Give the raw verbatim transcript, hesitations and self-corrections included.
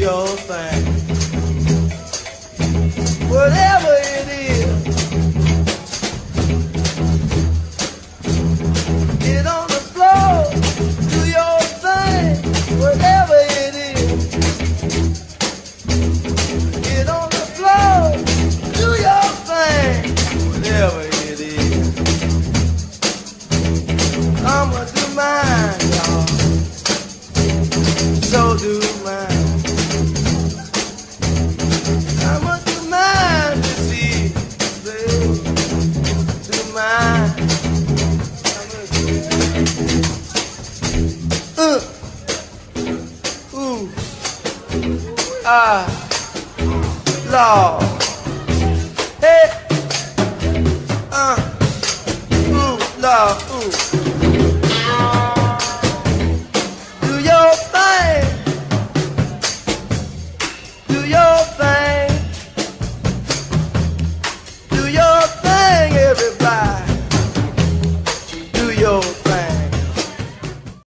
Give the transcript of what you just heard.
your thing. Whatever it is, get on the floor, do your thing. Whatever it is, get on the floor, do your thing. Whatever it is, I'ma do mine, y'all. So do mine. I'ma do mine this evening. Do mine. I'ma do mine. Uh. Ooh. Ah. Lord.